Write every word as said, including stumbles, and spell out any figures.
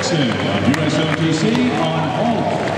Jackson of U S O T C on vault.